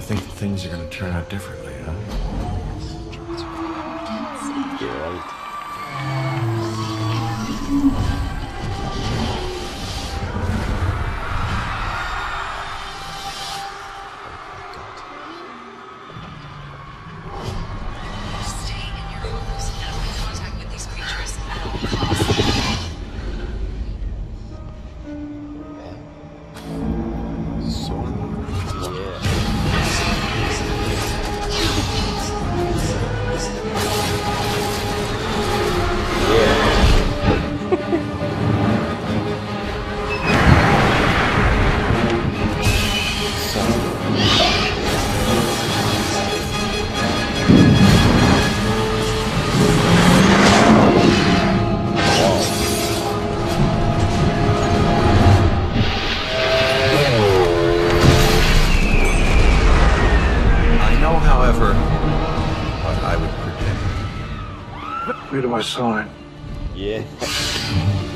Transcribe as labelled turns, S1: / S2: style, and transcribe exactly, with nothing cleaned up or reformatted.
S1: think that things are going to turn out differently, huh?
S2: You're right.
S3: Stay in your homes and avoid contact with these creatures at all costs.
S2: Sword? Yeah.
S1: However, what I would predict.
S4: Where do I sign?
S2: Yeah.